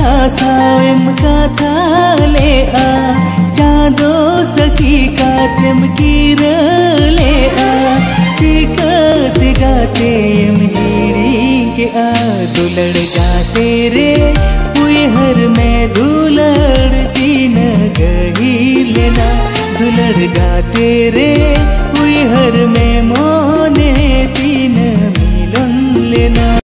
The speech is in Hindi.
सावेम का था ले आ चाँदो सखी का तेम कीर ले आ चिकत गाते एम हीड़ी के आ दुलड़ गाते रे हुए हर में दुलड़ तीन गही लेना दुलड़ गाते रे हुए हर में मोने तीन मिलन लेना।